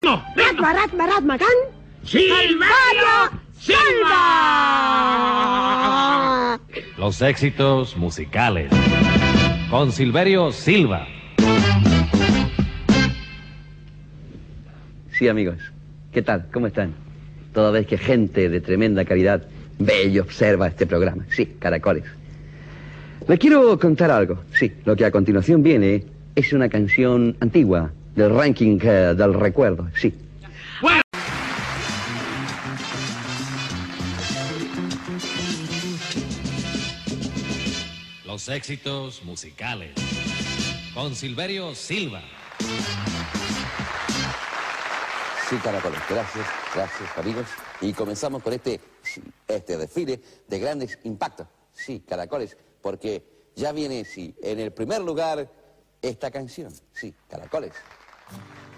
No. Ratma, Ratma, Ratma, Can. ¡Silverio Silva! Los éxitos musicales con Silverio Silva. Sí, amigos. ¿Qué tal? ¿Cómo están? Toda vez que gente de tremenda calidad ve y observa este programa. Sí, Caracoles. Le quiero contar algo. Sí, lo que a continuación viene es una canción antigua del ranking del recuerdo. Sí. Bueno. Los éxitos musicales con Silverio Silva. Sí, Caracoles. Gracias, amigos. Y comenzamos con este desfile de grandes impactos. Sí, Caracoles, porque ya viene, sí, en el primer lugar esta canción. Sí, Caracoles.